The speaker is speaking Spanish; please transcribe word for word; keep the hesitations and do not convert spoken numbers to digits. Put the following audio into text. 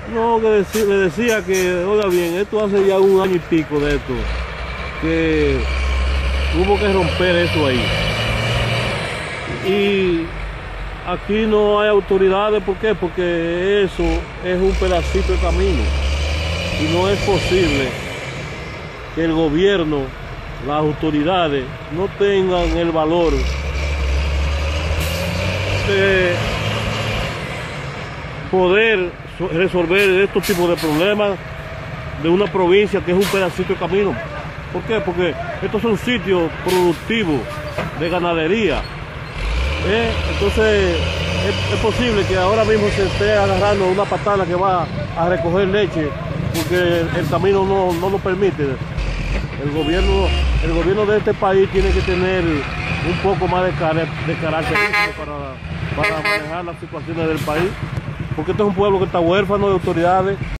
No, que deci- le decía que, oiga bien, esto hace ya un año y pico de esto, que hubo que romper eso ahí. Y aquí no hay autoridades, ¿por qué? Porque eso es un pedacito de camino y no es posible que el gobierno, las autoridades, no tengan el valor de poder resolver estos tipos de problemas de una provincia que es un pedacito de camino. ¿Por qué? Porque estos son sitios productivos de ganadería. ¿Eh? Entonces es, es posible que ahora mismo se esté agarrando una patana que va a recoger leche porque el, el camino no, no lo permite. El gobierno, el gobierno de este país tiene que tener un poco más de, car de carácter para, para manejar las situaciones del país, porque este es un pueblo que está huérfano de autoridades.